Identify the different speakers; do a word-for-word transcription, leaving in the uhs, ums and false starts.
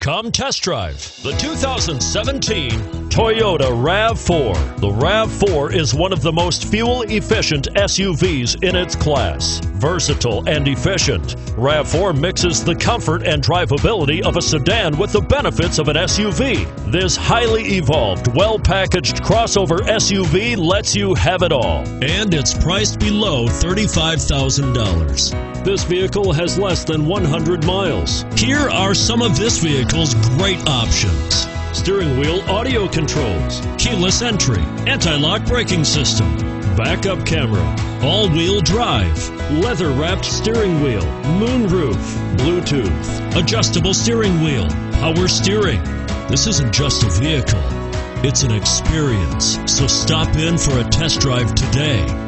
Speaker 1: Come test drive the two thousand seventeen Toyota RAV four. The RAV four is one of the most fuel-efficient S U Vs in its class. Versatile and efficient, RAV four mixes the comfort and drivability of a sedan with the benefits of an S U V. This highly evolved, well-packaged crossover S U V lets you have it all. And it's priced below thirty-five thousand dollars. This vehicle has less than one hundred miles. Here are some of this vehicle's great options: steering wheel audio controls, keyless entry, anti-lock braking system, backup camera, all-wheel drive, leather-wrapped steering wheel, moonroof, Bluetooth, adjustable steering wheel, power steering. This isn't just a vehicle, it's an experience. So stop in for a test drive today.